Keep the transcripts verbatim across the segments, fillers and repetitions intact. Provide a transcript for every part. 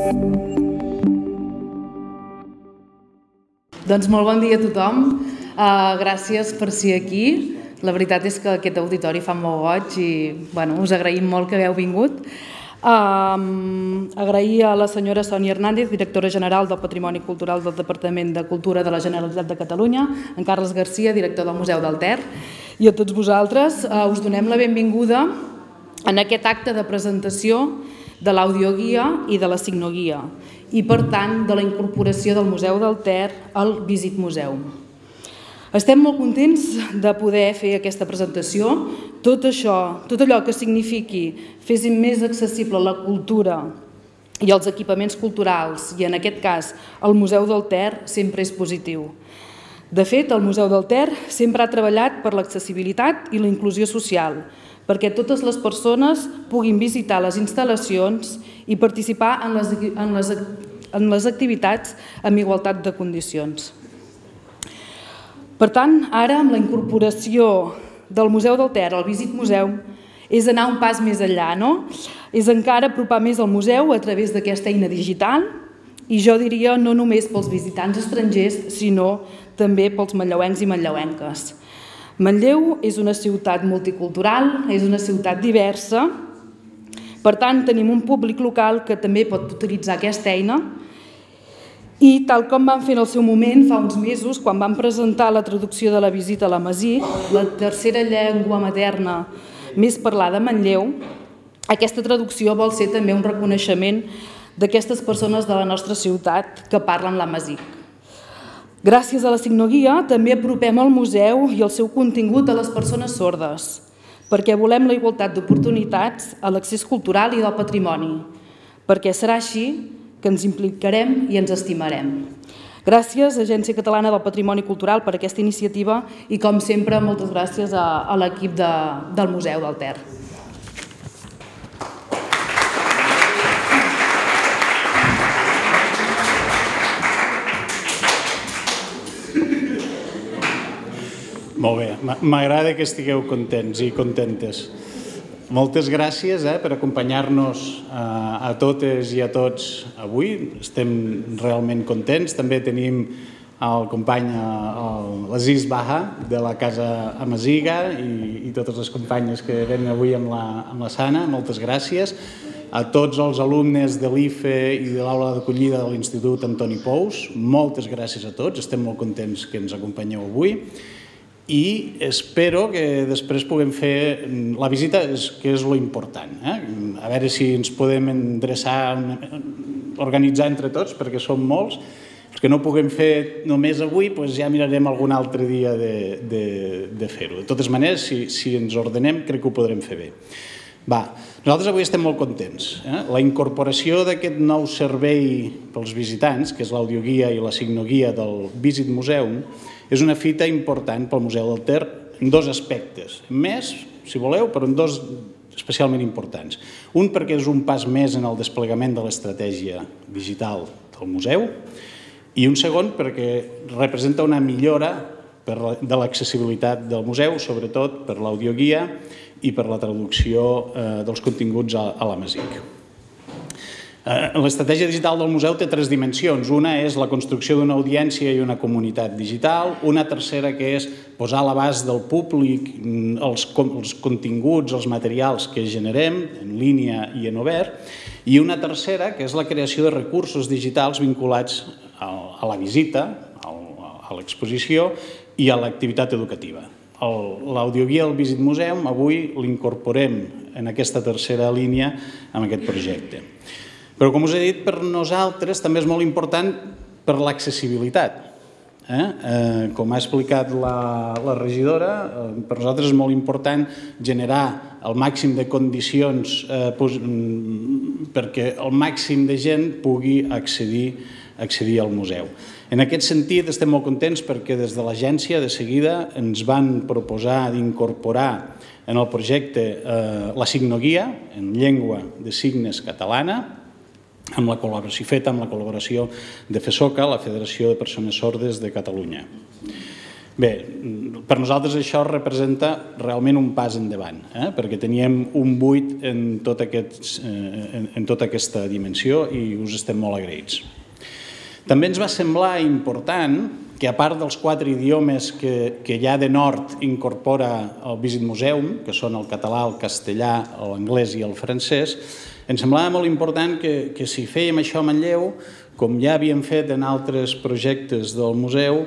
Doncs molt bon dia a tothom. Uh, gràcies per ser aquí. La veritat és que aquest auditori fa molt goig i bueno, us agraïm molt que hagueu vingut. Uh, agrair a la senyora Sònia Hernández, directora general del Patrimoni Cultural del Departament de Cultura de la Generalitat de Catalunya, en Carles Garcia, director del Museu del Ter, i a tots vosaltres uh, us donem la benvinguda en aquest acte de presentació de l'audioguia i de la signoguia, i per tant de la incorporació del Museu del Ter al Visit Museum. Estem molt contents de poder fer aquesta presentació. Tot això, tot allò que signifiqui fer més accessible la cultura i els equipaments culturals, i en aquest cas el Museu del Ter, sempre és positiu. De fet, el Museu del Ter sempre ha treballat per l'accessibilitat i la inclusió social, perquè totes les persones puguin visitar les instal·lacions i participar en les, en les, en les activitats amb igualtat de condicions. Per tant, ara, amb la incorporació del Museu del Ter al Visit Museum, és anar un pas més enllà, no? És encara apropar més al museu a través d'aquesta eina digital, i jo diria no només pels visitants estrangers, sinó també pels manlleuencs i manlleuenques. Manlleu és una ciutat multicultural, és una ciutat diversa, per tant tenim un públic local que també pot utilitzar aquesta eina, i tal com vam fer en el seu moment, fa uns mesos, quan vam presentar la traducció de la visita a la Masí, la tercera llengua materna més parlada a Manlleu, aquesta traducció vol ser també un reconeixement d'aquestes persones de la nostra ciutat que parlen l'amazic. Gràcies a la signoguia també apropem el museu i el seu contingut a les persones sordes, perquè volem la igualtat d'oportunitats a l'accés cultural i del patrimoni, perquè serà així que ens implicarem i ens estimarem. Gràcies, Agència Catalana del Patrimoni Cultural, per aquesta iniciativa i, com sempre, moltes gràcies a, a l'equip de, del Museu del Ter. Molt bé, m'agrada que estigueu contents i contentes. Moltes gràcies eh, per acompanyar-nos eh, a totes i a tots avui. Estem realment contents. També tenim el company l'Aziz Baha de la Casa Amaziga i, i totes les companyes que venen avui amb la, amb la Sana. Moltes gràcies. A tots els alumnes de l'I F E i de l'aula d'acollida de l'Institut Antoni Pous, moltes gràcies a tots. Estem molt contents que ens acompanyeu avui. I espero que després puguem fer la visita, que és lo important. A veure si ens podem endreçar, organitzar entre tots, perquè som molts. Els que no puguem fer només avui, ja mirarem algun altre dia de fer-ho. De totes maneres, si ens ordenem, crec que ho podrem fer bé. Va, nosaltres avui estem molt contents. La incorporació d'aquest nou servei pels visitants, que és l'audioguia i la signoguia del Visit Museum, és una fita important pel Museu del Ter en dos aspectes. Més, si voleu, però en dos especialment importants. Un perquè és un pas més en el desplegament de l'estratègia digital del museu i un segon perquè representa una millora de l'accessibilitat del museu, sobretot per l'audioguia i per la traducció dels continguts a l'amazic. L'estratègia digital del museu té tres dimensions. Una és la construcció d'una audiència i una comunitat digital. Una tercera que és posar a l'abast del públic els continguts, els materials que generem en línia i en obert. I una tercera que és la creació de recursos digitals vinculats a la visita, a l'exposició i a l'activitat educativa. L'audioguia del Visit Museum avui l'incorporem en aquesta tercera línia amb aquest projecte. Però, com us he dit, per nosaltres també és molt important per l'accessibilitat. Com ha explicat la regidora, per nosaltres és molt important generar el màxim de condicions perquè el màxim de gent pugui accedir al museu. En aquest sentit, estem molt contents perquè des de l'agència de seguida ens van proposar d'incorporar en el projecte la signoguia en llengua de signes catalana, amb la col·laboració feta amb la col·laboració de FESOCA, la Federació de Persones Sordes de Catalunya. Bé, per nosaltres això representa realment un pas endavant, eh? perquè teníem un buit en, tot aquest, eh, en tota aquesta dimensió i us estem molt agraïts. També ens va semblar important que, a part dels quatre idiomes que, que ja de nord incorpora el Visit Museum, que són el català, el castellà, l'anglès i el francès, ens semblava molt important que, que si fèiem això a Manlleu, com ja havíem fet en altres projectes del museu,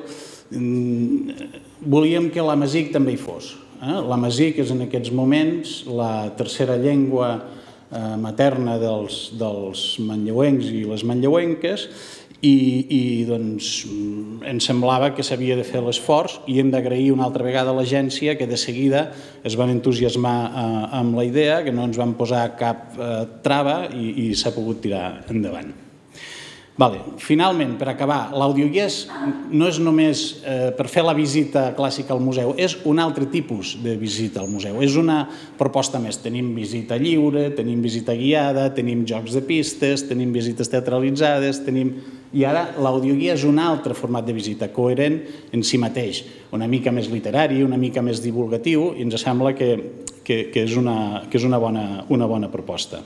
volíem que l'amazic també hi fos. L'amazic és en aquests moments la tercera llengua materna dels, dels manlleuencs i les manlleuenques i, i doncs, ens semblava que s'havia de fer l'esforç i hem d'agrair una altra vegada a l'agència que de seguida es van entusiasmar amb la idea, que no ens van posar cap trava i, i s'ha pogut tirar endavant. Vale. Finalment, per acabar, l'audioguia no és només eh, per fer la visita clàssica al museu, és un altre tipus de visita al museu. És una proposta més. Tenim visita lliure, tenim visita guiada, tenim jocs de pistes, tenim visites teatralitzades, tenim... I ara l'audioguia és un altre format de visita, coherent en si mateix, una mica més literari, una mica més divulgatiu, i ens sembla que, que, que és, una, que és una, bona, una bona proposta.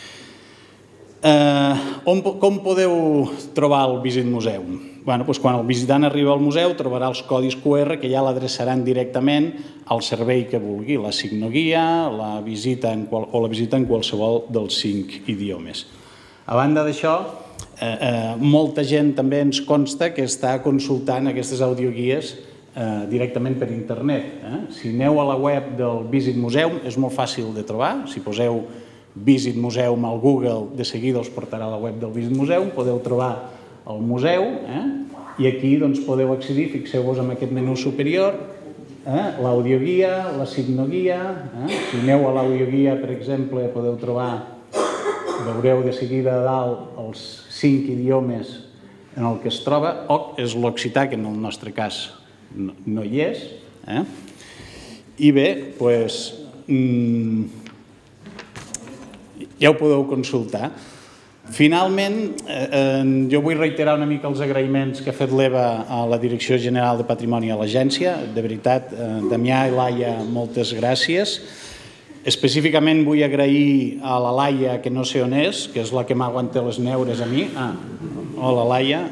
Eh, on, com podeu trobar el Visit Museum? Bueno, doncs quan el visitant arriba al museu trobarà els codis Q R que ja l'adreçaran directament al servei que vulgui, la signoguia, la visita en qual, o la visita en qualsevol dels cinc idiomes. A banda d'això, eh, eh, molta gent també ens consta que està consultant aquestes audioguies eh, directament per internet. Eh? Si aneu a la web del Visit Museum és molt fàcil de trobar, si poseu Visit Museum al Google, de seguida us portarà a la web del Visit Museum, podeu trobar el museu eh? i aquí doncs, podeu accedir, fixeu-vos en aquest menú superior, eh? l'audioguia, la signoguia, eh? si aneu a l'audioguia, per exemple, podeu trobar, veureu de seguida a dalt els cinc idiomes en el que es troba, o és l'occità, que en el nostre cas no, no hi és. Eh? I bé, doncs... Mmm, ja ho podeu consultar. Finalment, eh, jo vull reiterar una mica els agraïments que ha fet l'Eva a la Direcció General de Patrimoni a l'agència. De veritat, eh, Damià i Laia, moltes gràcies. Específicament vull agrair a la Laia, que no sé on és, que és la que m'aguanta les neures a mi. Ah, hola Laia.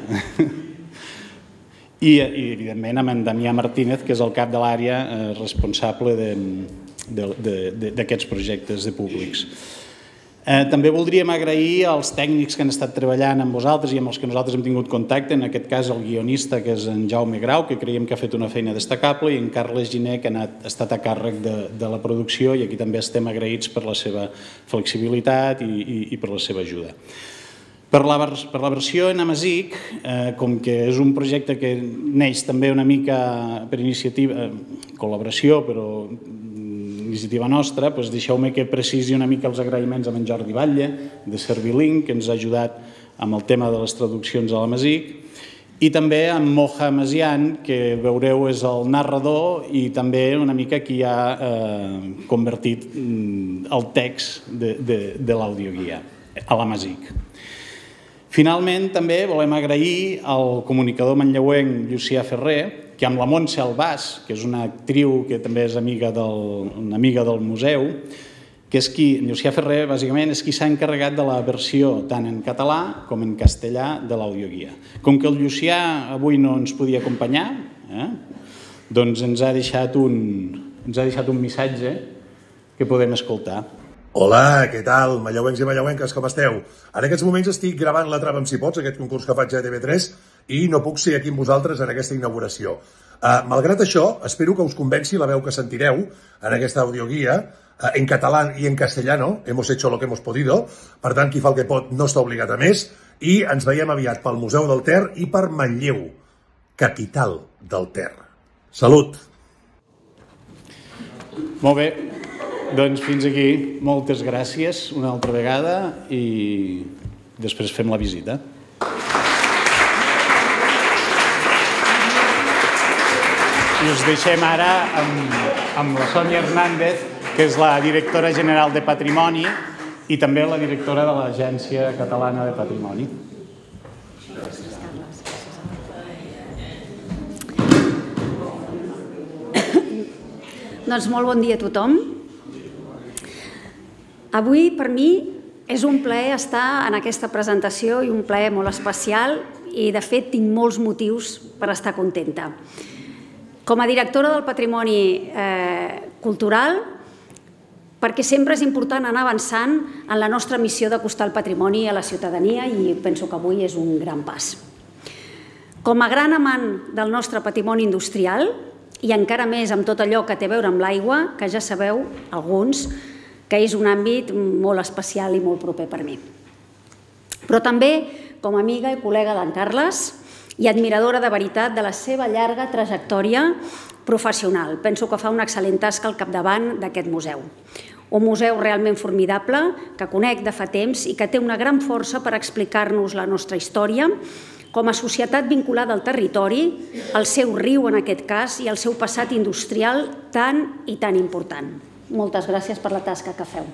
I, i evidentment amb en Damià Martínez, que és el cap de l'àrea eh, responsable d'aquests projectes de públics. Eh, també voldríem agrair als tècnics que han estat treballant amb vosaltres i amb els que nosaltres hem tingut contacte, en aquest cas el guionista, que és en Jaume Grau, que creiem que ha fet una feina destacable, i en Carles Giner, que ha, anat, ha estat a càrrec de, de la producció, i aquí també estem agraïts per la seva flexibilitat i, i, i per la seva ajuda. Per la, per la versió en amazic, eh, com que és un projecte que neix també una mica per iniciativa, eh, col·laboració, però iniciativa nostra, doncs deixeu-me que precisi una mica els agraïments a en Jordi Batlle, de Servilink, que ens ha ajudat amb el tema de les traduccions a l'amazic, i també amb Moja Masian, que veureu és el narrador i també una mica qui ha eh, convertit el text de, de, de l'audioguia a l'amazic. Finalment, també volem agrair al comunicador manlleuenc Llucià Ferrer, que amb la Montse Albàs, que és una actriu que també és amiga del, una amiga del museu, que és qui, Llucià Ferrer, bàsicament, és qui s'ha encarregat de la versió tant en català com en castellà de l'audioguia. Com que el Llucià avui no ens podia acompanyar, eh, doncs ens ha deixat un, ens ha deixat un missatge que podem escoltar. Hola, què tal, manlleuencs i manlleuenques, com esteu? En aquests moments estic gravant La trava amb si pots, aquest concurs que faig a T V tres, i no puc ser aquí amb vosaltres en aquesta inauguració. Uh, malgrat això, espero que us convenci la veu que sentireu en aquesta audioguia, uh, en català i en castellano, hemos hecho lo que hemos podido, per tant, qui fa el que pot no està obligat a més, i ens veiem aviat pel Museu del Ter i per Manlleu, capital del Ter. Salut! Molt bé. Doncs fins aquí, moltes gràcies una altra vegada i després fem la visita. I us deixem ara amb, amb la Sònia Hernández, que és la directora general de Patrimoni i també la directora de l'Agència Catalana de Patrimoni. Doncs molt bon dia a tothom. Avui, per mi, és un plaer estar en aquesta presentació i un plaer molt especial i, de fet, tinc molts motius per estar contenta. Com a directora del Patrimoni eh, Cultural, perquè sempre és important anar avançant en la nostra missió d'acostar el patrimoni a la ciutadania i penso que avui és un gran pas. Com a gran amant del nostre patrimoni industrial, i encara més amb tot allò que té a veure amb l'aigua, que ja sabeu, alguns, que és un àmbit molt especial i molt proper per mi. Però també, com a amiga i col·lega d'en Carles, i admiradora de veritat de la seva llarga trajectòria professional. Penso que fa una excel·lent tasca al capdavant d'aquest museu. Un museu realment formidable, que conec de fa temps i que té una gran força per explicar-nos la nostra història, com a societat vinculada al territori, el seu riu en aquest cas i el seu passat industrial tan i tan important. Moltes gràcies per la tasca que feu.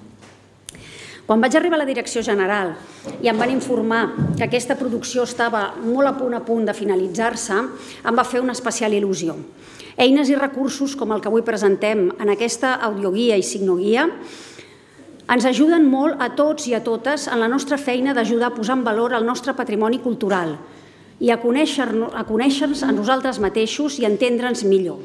Quan vaig arribar a la direcció general i em van informar que aquesta producció estava molt a punt a punt de finalitzar-se, em va fer una especial il·lusió. Eines i recursos com el que avui presentem en aquesta audioguia i signoguia ens ajuden molt a tots i a totes en la nostra feina d'ajudar a posar en valor el nostre patrimoni cultural i a conèixer-nos a nosaltres mateixos i entendre'ns millor.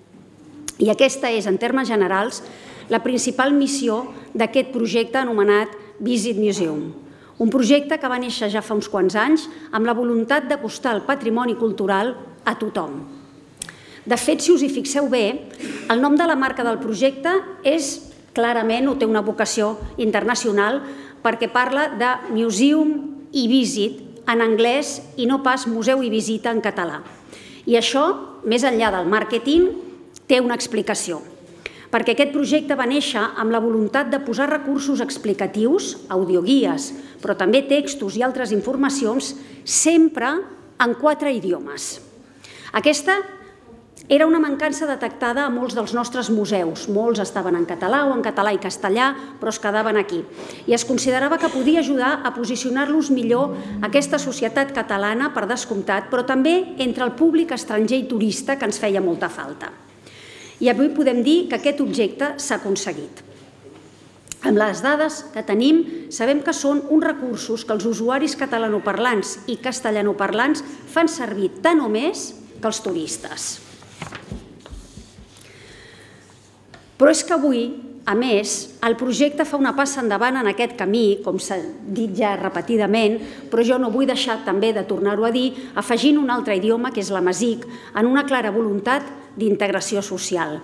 I aquesta és, en termes generals, la principal missió d'aquest projecte anomenat Visit Museum. Un projecte que va néixer ja fa uns quants anys amb la voluntat d'acostar el patrimoni cultural a tothom. De fet, si us hi fixeu bé, el nom de la marca del projecte és clarament o té una vocació internacional perquè parla de Museum i Visit en anglès i no pas Museu i Visita en català. I això, més enllà del màrqueting, té una explicació. Perquè aquest projecte va néixer amb la voluntat de posar recursos explicatius, audioguies, però també textos i altres informacions, sempre en quatre idiomes. Aquesta era una mancança detectada a molts dels nostres museus. Molts estaven en català o en català i castellà, però es quedaven aquí. I es considerava que podia ajudar a posicionar-los millor aquesta societat catalana, per descomptat, però també entre el públic estranger i turista, que ens feia molta falta. I avui podem dir que aquest objecte s'ha aconseguit. Amb les dades que tenim, sabem que són uns recursos que els usuaris catalanoparlants i castellanoparlants fan servir tant o més que els turistes. Però és que avui, a més, el projecte fa una passa endavant en aquest camí, com s'ha dit ja repetidament, però jo no vull deixar també de tornar-ho a dir, afegint un altre idioma, que és l'amazic, en una clara voluntat d'integració social.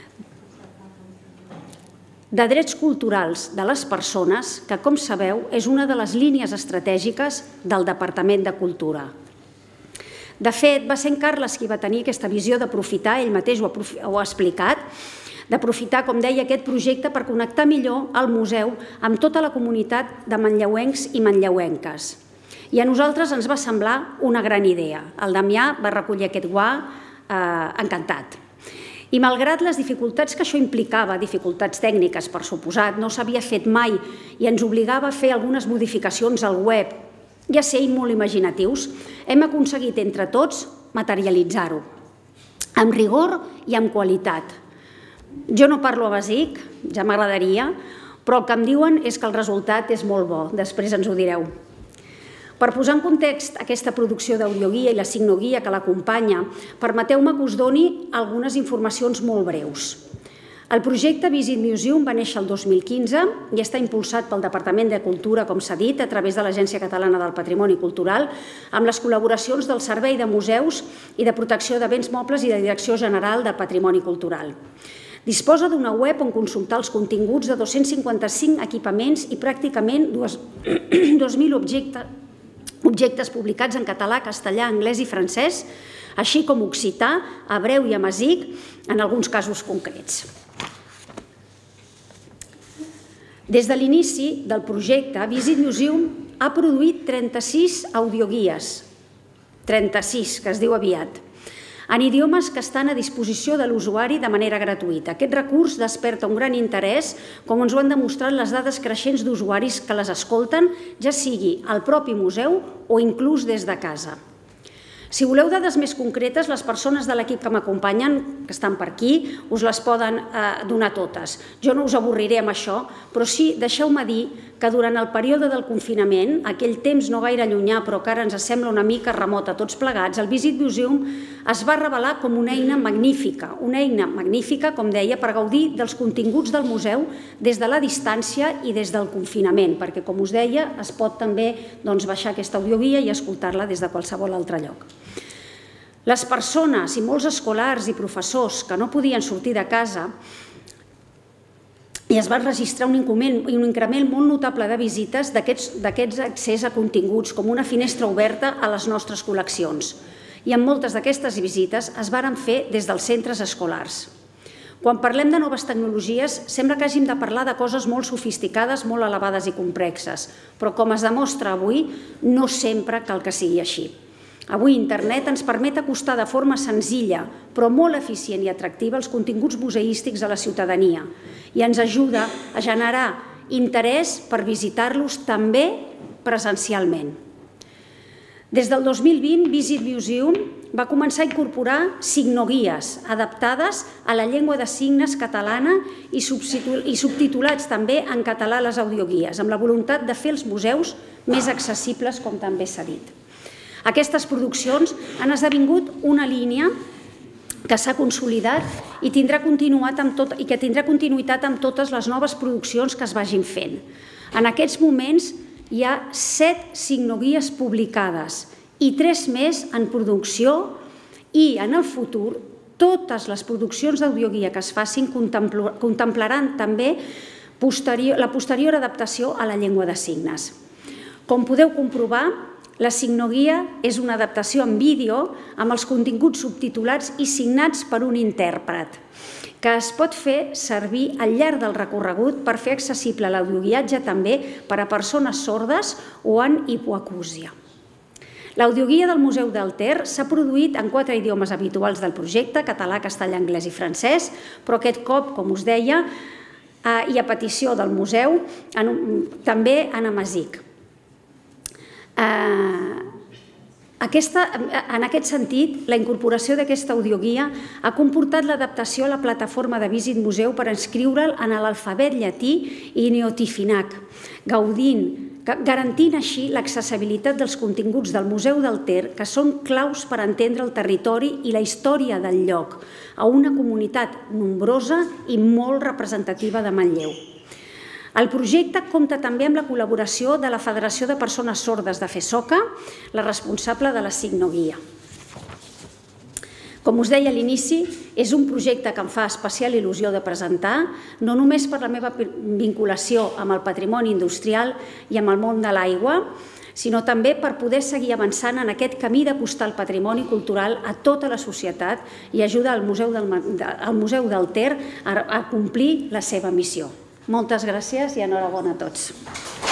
De drets culturals de les persones, que, com sabeu, és una de les línies estratègiques del Departament de Cultura. De fet, va ser en Carles qui va tenir aquesta visió d'aprofitar, ell mateix ho ha explicat, d'aprofitar, com deia, aquest projecte per connectar millor el museu amb tota la comunitat de manlleuencs i manlleuenques. I a nosaltres ens va semblar una gran idea. El Damià va recollir aquest guà encantat. I malgrat les dificultats que això implicava, dificultats tècniques, per suposat, no s'havia fet mai i ens obligava a fer algunes modificacions al web, ja sé, molt imaginatius, hem aconseguit entre tots materialitzar-ho, amb rigor i amb qualitat. Jo no parlo amazic, ja m'agradaria, però el que em diuen és que el resultat és molt bo, després ens ho direu. Per posar en context aquesta producció d'audioguia i la signoguia que l'acompanya, permeteu-me que us doni algunes informacions molt breus. El projecte Visit Museum va néixer el dos mil quinze i està impulsat pel Departament de Cultura, com s'ha dit, a través de l'Agència Catalana del Patrimoni Cultural, amb les col·laboracions del Servei de Museus i de Protecció de Béns Mobles i de Direcció General del Patrimoni Cultural. Disposa d'una web on consultar els continguts de dos-cents cinquanta-cinc equipaments i pràcticament dos mil objectes publicats en català, castellà, anglès i francès, així com occità, hebreu i amazic, en alguns casos concrets. Des de l'inici del projecte, Visit Museum ha produït trenta-sis audioguies, trenta-sis, que es diu aviat, en idiomes que estan a disposició de l'usuari de manera gratuïta. Aquest recurs desperta un gran interès, com ens ho han demostrat les dades creixents d'usuaris que les escolten, ja sigui al propi museu o inclús des de casa. Si voleu dades més concretes, les persones de l'equip que m'acompanyen, que estan per aquí, us les poden donar totes. Jo no us avorriré amb això, però sí, deixeu-me dir que durant el període del confinament, aquell temps no gaire llunyà, però que ara ens sembla una mica remot a tots plegats, el Visit Museum es va revelar com una eina magnífica, una eina magnífica, com deia, per gaudir dels continguts del museu des de la distància i des del confinament, perquè, com us deia, es pot també baixar aquesta audioguia i escoltar-la des de qualsevol altre lloc. Les persones i molts escolars i professors que no podien sortir de casa i es va registrar un increment molt notable de visites d'aquests accés a continguts com una finestra oberta a les nostres col·leccions. I en moltes d'aquestes visites es varen fer des dels centres escolars. Quan parlem de noves tecnologies, sembla que hàgim de parlar de coses molt sofisticades, molt elevades i complexes, però com es demostra avui, no sempre cal que sigui així. Avui internet ens permet acostar de forma senzilla, però molt eficient i atractiva, els continguts museístics a la ciutadania i ens ajuda a generar interès per visitar-los també presencialment. Des del dos mil vint, Visit Museum va començar a incorporar signoguies adaptades a la llengua de signes catalana i subtitulats també en català a les audioguies, amb la voluntat de fer els museus més accessibles, com també s'ha dit. Aquestes produccions han esdevingut una línia que s'ha consolidat i que tindrà continuïtat amb totes les noves produccions que es vagin fent. En aquests moments hi ha set signoguies publicades i tres més en producció i en el futur totes les produccions d'audioguia que es facin contemplaran també la posterior adaptació a la llengua de signes. Com podeu comprovar, la signoguia és una adaptació en vídeo amb els continguts subtitulats i signats per un intèrpret, que es pot fer servir al llarg del recorregut per fer accessible l'audioguiatge també per a persones sordes o en hipoacúsia. L'audioguia del Museu del Ter s'ha produït en quatre idiomes habituals del projecte, català, castellà, anglès i francès, però aquest cop, com us deia, i a petició del museu, també en amazic. En aquest sentit, la incorporació d'aquesta audioguia ha comportat l'adaptació a la plataforma de Visit Museu per inscriure'l en l'alfabet llatí i neotifinac, garantint així l'accessibilitat dels continguts del Museu del Ter, que són claus per entendre el territori i la història del lloc, a una comunitat nombrosa i molt representativa de Manlleu. El projecte compta també amb la col·laboració de la Federació de Persones Sordes de FESOCA, la responsable de la signoguia. Com us deia a l'inici, és un projecte que em fa especial il·lusió de presentar, no només per la meva vinculació amb el patrimoni industrial i amb el món de l'aigua, sinó també per poder seguir avançant en aquest camí d'acostar el patrimoni cultural a tota la societat i ajudar el Museu del Ter a complir la seva missió. Moltes gràcies i enhorabona a tots.